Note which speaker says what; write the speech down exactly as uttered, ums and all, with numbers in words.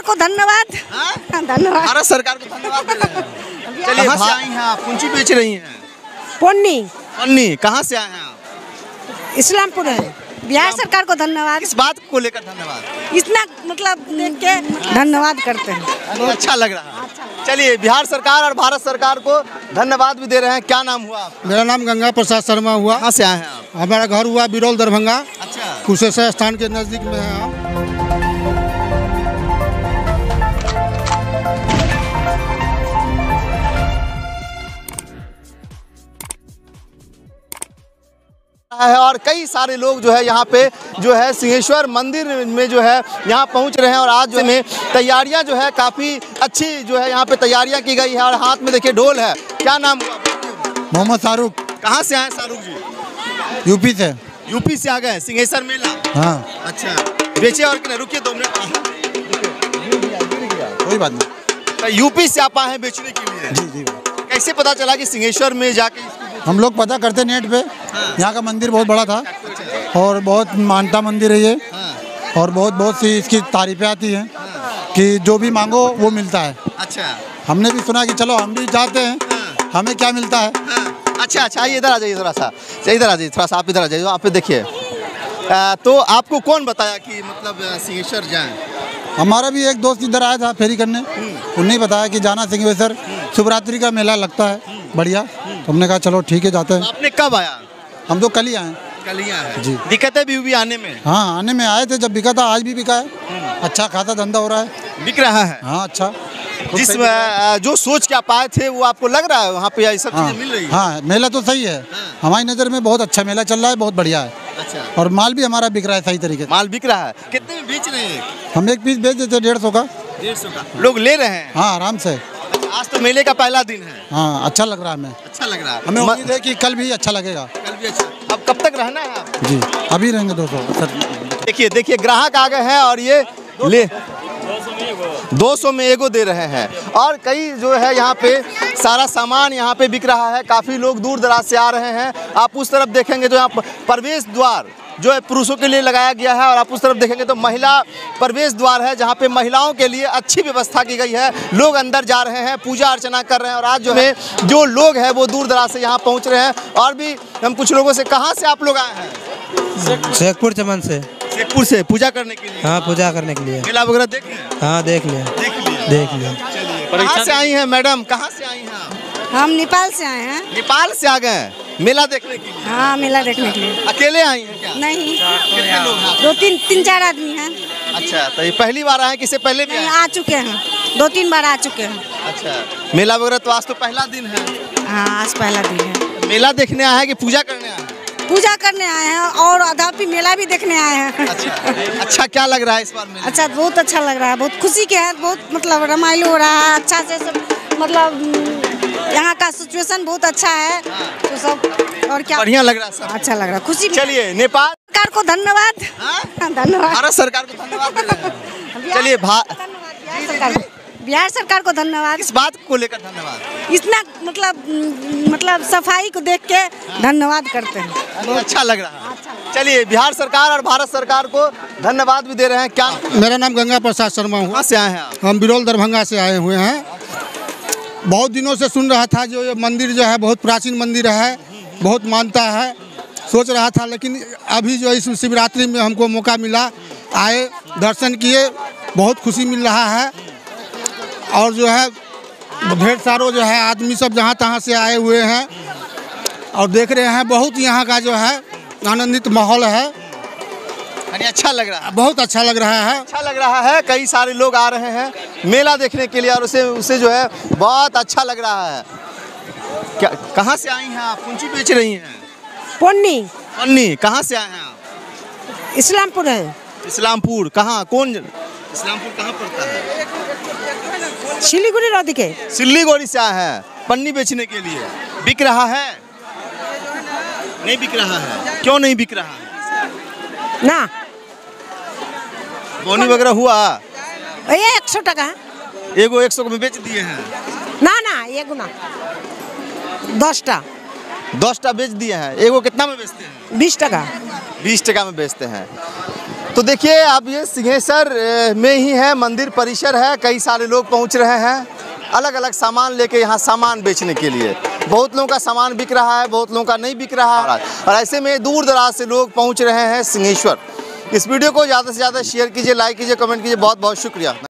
Speaker 1: को धन्यवाद। धन्यवाद
Speaker 2: भारत सरकार को धन्यवाद दे रहे हैं। चलिए, कहाँ से आई हैं आप? कौन सी बेच रही हैं?
Speaker 1: पन्नी।
Speaker 2: पन्नी कहाँ से आए हैं आप?
Speaker 1: इस्लामपुर है। बिहार सरकार को धन्यवाद।
Speaker 2: इस बात को लेकर धन्यवाद,
Speaker 1: इतना मतलब देख के धन्यवाद करते हैं।
Speaker 2: बहुत अच्छा लग रहा है। चलिए, बिहार सरकार और भारत सरकार को धन्यवाद भी दे रहे हैं। क्या नाम हुआ आपका?
Speaker 3: मेरा नाम गंगा प्रसाद शर्मा हुआ।
Speaker 2: कहाँ से आए हैं आप?
Speaker 3: हमारा घर हुआ बिरौल दरभंगा।
Speaker 2: अच्छा,
Speaker 3: कुशेश्वर स्थान के नजदीक में है हम।
Speaker 2: है और कई सारे लोग जो है यहाँ पे जो है सिंहेश्वर मंदिर में जो है यहाँ पहुँच रहे हैं और आज जो में तैयारियाँ जो है काफ़ी अच्छी जो है यहाँ पे तैयारियाँ की गई है और हाथ में देखिए ढोल है। क्या नाम हुआ?
Speaker 3: मोहम्मद शाहरुख।
Speaker 2: कहाँ से आए शाहरुख जी?
Speaker 3: यूपी से।
Speaker 2: यूपी से आ गए सिंहेश्वर मेला?
Speaker 3: हाँ।
Speaker 2: अच्छा, बेचे और कितने? रुकिए दो मिनट,
Speaker 3: कोई बात नहीं।
Speaker 2: तो यूपी से आप आए हैं बेचने के लिए?
Speaker 3: जी जी।
Speaker 2: कैसे पता चला कि सिंहेश्वर में जाके?
Speaker 3: हम लोग पता करते नेट पे। यहाँ का मंदिर बहुत बड़ा था और बहुत मानता मंदिर है ये। और बहुत बहुत सी इसकी तारीफें आती हैं कि जो भी मांगो वो मिलता है।
Speaker 2: अच्छा,
Speaker 3: हमने भी सुना कि चलो हम भी चाहते हैं, हमें क्या मिलता है।
Speaker 2: अच्छा अच्छा, आइए इधर आ जाइए थोड़ा सा, इधर आ जाइए थोड़ा सा, आप इधर आ जाइए। आप देखिए, तो आपको कौन बताया कि मतलब सिंहेश्वर जाएं?
Speaker 3: हमारा भी एक दोस्त इधर आया था फेरी करने, उन्हें बताया कि जाना सिंहेश्वर, शिवरात्रि का मेला लगता है बढ़िया। तो हमने कहा चलो ठीक है जाते हैं।
Speaker 2: आपने कब आया?
Speaker 3: हम तो कल ही आए।
Speaker 2: कल ही आए
Speaker 3: जी।
Speaker 2: दिक्कतें भी हुई आने में?
Speaker 3: हाँ, आने में आए थे जब बिका था, आज भी बिका है। अच्छा खासा धंधा हो रहा है,
Speaker 2: बिक रहा है।
Speaker 3: हाँ अच्छा।
Speaker 2: जिस जो सोच के आप आए थे वो आपको लग रहा है वहाँ पे ये सब चीजें मिल रही है?
Speaker 3: हाँ, मेला तो सही है। हमारी नज़र में बहुत अच्छा मेला चल रहा है, बहुत बढ़िया है।
Speaker 2: अच्छा,
Speaker 3: और माल भी हमारा बिक रहा है सही तरीके से।
Speaker 2: माल बिक रहा है। कितने में बेच रहे हैं?
Speaker 3: हम एक पीस बेच देते डेढ़ सौ का।
Speaker 2: डेढ़ सौ का लोग ले रहे हैं?
Speaker 3: हाँ, आराम से।
Speaker 2: आज तो मेले का पहला दिन है।
Speaker 3: हाँ, अच्छा लग रहा है हमें।
Speaker 2: अच्छा लग रहा है।
Speaker 3: हमें उम्मीद है कि कल भी अच्छा लगेगा।
Speaker 2: कल भी अच्छा। अब कब तक रहना है आप?
Speaker 3: जी, अभी रहेंगे दो सौ।
Speaker 2: देखिए देखिए, ग्राहक आ गए हैं और ये ले दो सौ में एगो दे रहे हैं। और कई जो है यहाँ पे सारा सामान यहाँ पे बिक रहा है। काफ़ी लोग दूर दराज से आ रहे हैं। आप उस तरफ देखेंगे तो यहाँ प्रवेश द्वार जो है पुरुषों के लिए लगाया गया है और आप उस तरफ देखेंगे तो महिला प्रवेश द्वार है जहाँ पे महिलाओं के लिए अच्छी व्यवस्था की गई है। लोग अंदर जा रहे हैं, पूजा अर्चना कर रहे हैं और आज जो है जो लोग हैं वो दूर दराज से यहाँ पहुँच रहे हैं। और भी हम कुछ लोगों से, कहाँ से आप लोग आए हैं?
Speaker 4: शेखपुर चमन से।
Speaker 2: शेखपुर से पूजा करने के लिए?
Speaker 4: हाँ, पूजा करने के लिए।
Speaker 2: मेला वगैरह देख लिया?
Speaker 4: हाँ, देख लिया
Speaker 2: देख लिया
Speaker 4: देख लिया।
Speaker 2: कहाँ से आई हैं मैडम? कहाँ से आई हैं आप?
Speaker 1: हम नेपाल से आए हैं।
Speaker 2: नेपाल से आ गए हैं मेला देखने के लिए?
Speaker 1: हाँ, मेला देखने के लिए।
Speaker 2: अकेले आई हैं क्या?
Speaker 1: नहीं,
Speaker 2: कितने लोग हैं?
Speaker 1: दो तीन तीन चार आदमी हैं।
Speaker 2: अच्छा, तो ये पहली बार आए हैं? किसे पहले भी
Speaker 1: नहीं,
Speaker 2: आए?
Speaker 1: आ चुके हैं, दो तीन बार आ चुके हैं।
Speaker 2: अच्छा, मेला वगैरह तो आज तो पहला दिन है।
Speaker 1: हाँ, आज पहला दिन है।
Speaker 2: मेला देखने आए हैं कि पूजा करने आए हैं?
Speaker 1: पूजा करने आए हैं और अदापी मेला भी देखने आए हैं।
Speaker 2: अच्छा, अच्छा क्या लग रहा है इस बार मेला?
Speaker 1: अच्छा, बहुत अच्छा लग रहा है, बहुत खुशी के है। बहुत मतलब रामायण हो रहा है अच्छा से सब, मतलब यहाँ का सिचुएशन बहुत अच्छा है तो सब। और क्या
Speaker 2: बढ़िया लग रहा है सब?
Speaker 1: अच्छा लग रहा है, खुशी।
Speaker 2: चलिए, नेपाल
Speaker 1: सरकार को धन्यवाद। धन्यवाद।
Speaker 2: भारत सरकार को धन्यवाद दे रहे हैं। चलिए,
Speaker 1: बिहार सरकार बिहार सरकार को धन्यवाद।
Speaker 2: इस बात को लेकर धन्यवाद,
Speaker 1: इतना मतलब मतलब सफाई को देख के धन्यवाद करते हैं।
Speaker 2: बहुत अच्छा लग रहा है। चलिए, बिहार सरकार और भारत सरकार को धन्यवाद भी दे रहे हैं। क्या
Speaker 3: मेरा नाम गंगा प्रसाद शर्मा हुआ।
Speaker 2: कहाँ से आए हैं आप?
Speaker 3: हम बिरौल दरभंगा से आए हुए हैं। बहुत दिनों से सुन रहा था जो ये मंदिर जो है बहुत प्राचीन मंदिर है, बहुत मानता है, सोच रहा था। लेकिन अभी जो इस शिवरात्रि में हमको मौका मिला, आए, दर्शन किए, बहुत खुशी मिल रहा है। और जो है ढेर सारों जो है आदमी सब जहाँ तहाँ से आए हुए हैं और देख रहे हैं। बहुत यहाँ का जो है आनंदित माहौल है।
Speaker 2: अरे अच्छा लग रहा है,
Speaker 3: बहुत अच्छा लग रहा है।
Speaker 2: अच्छा लग रहा है। कई सारे लोग आ रहे हैं मेला देखने के लिए और उसे उसे जो है बहुत अच्छा लग रहा है। क्या, कहाँ से आई हैं आप? कौन सी बेच रही हैं?
Speaker 1: पन्नी।
Speaker 2: पन्नी कहाँ से आए हैं आप?
Speaker 1: इस्लामपुर है।
Speaker 2: इस्लामपुर कहाँ? कौन इस्लामपुर कहाँ पड़ता है?
Speaker 1: सिलीगुड़ी रोड के।
Speaker 2: सिलीगुड़ी से आए हैं पन्नी बेचने के लिए। बिक रहा है? नहीं बिक रहा है। क्यों नहीं बिक रहा है?
Speaker 1: ना
Speaker 2: बोनी वगैरह हुआ?
Speaker 1: ये एक सौ टका
Speaker 2: एगो एक सौ में बेच दिए हैं?
Speaker 1: ना ना, एगो ना, दस टा
Speaker 2: दस टा बेच दिए हैं। एगो कितना में बेचते हैं?
Speaker 1: बीस टका।
Speaker 2: बीस टका में बेचते हैं। तो देखिए अब ये सिंहेश्वर अ, में ही है, मंदिर परिसर है, कई सारे लोग पहुंच रहे हैं अलग अलग सामान लेके यहाँ सामान बेचने के लिए। बहुत लोगों का सामान बिक रहा है, बहुत लोगों का नहीं बिक रहा है, और ऐसे में दूर दराज से लोग पहुंच रहे हैं सिंहेश्वर। इस वीडियो को ज़्यादा से ज़्यादा शेयर कीजिए, लाइक कीजिए, कमेंट कीजिए। बहुत बहुत शुक्रिया।